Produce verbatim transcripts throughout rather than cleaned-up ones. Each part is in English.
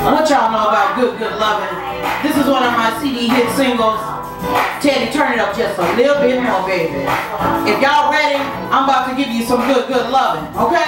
What y'all know about Good Good Loving? This is one of my C D hit singles. Teddy, turn it up just a little bit more, baby. If y'all ready, I'm about to give you some good, good loving, okay?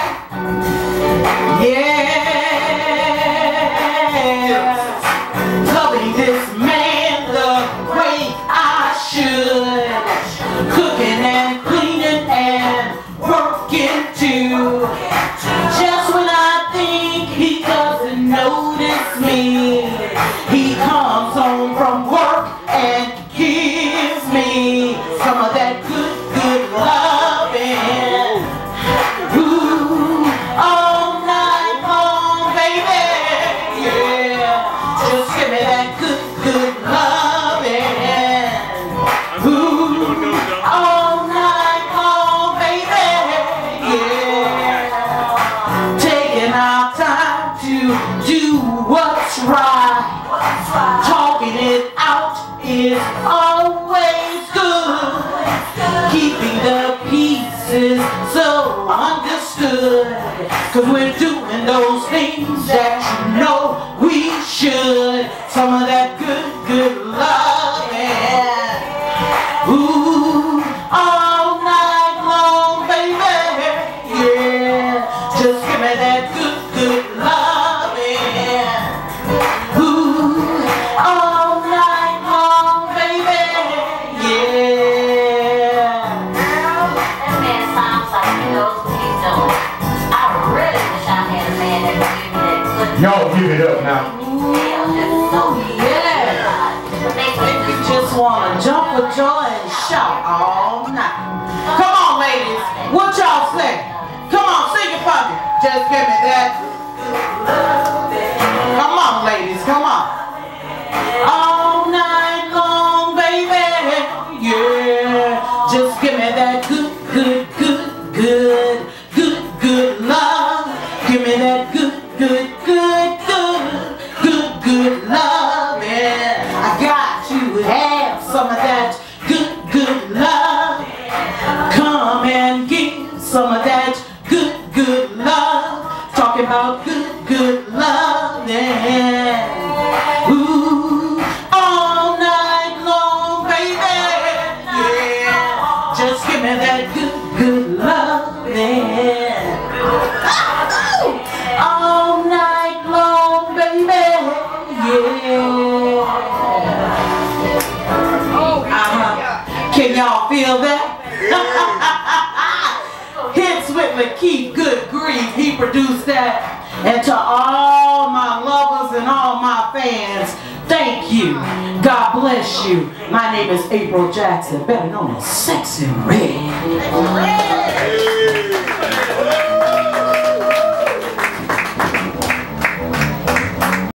Yeah. Loving this man the way I should. Cooking and cleaning and working too. Just when I think he doesn't notice me, he comes home from work and gives me some of that good, good loving. Ooh, all night long, baby. Yeah, just give me that good, good loving. Ooh, all night long, baby. Yeah, taking our time to do what's right. Talking it out is always good. Keeping the pieces so understood. Cause we're doing those things that you know we should. Some of that good, good loving. Ooh, all night long, baby. Yeah, just give me that good, good loving. Ooh, all night long, baby. Yeah. Girl, that man sounds like he knows what he's doing. I really wish I had a man that could give me that good. Y'all give it up now. Hell, just so Yeah. Make Make you just wanna jump for joy and shout all night. Come on, ladies. What y'all say? Come on, sing it for me. Just give me that. Come on, ladies. Come on. All night long, baby. Yeah. Just give me that good, good, good, good, good, good love. Give me that good, good, good, good, good, good love. Yeah. I got to have some of that good, good love. Come and give some of that good, good love. Talking about good, good love. Yeah. Ooh, all night long, baby. Yeah. Just give me that good, good love. Yeah. All night long, baby. Yeah. Uh-huh. Can y'all feel that? Hits with Lakeith, good grief, he produced that. And to all my lovers and all my fans, thank you. God bless you. My name is April Jackson, better known as Sexy Red.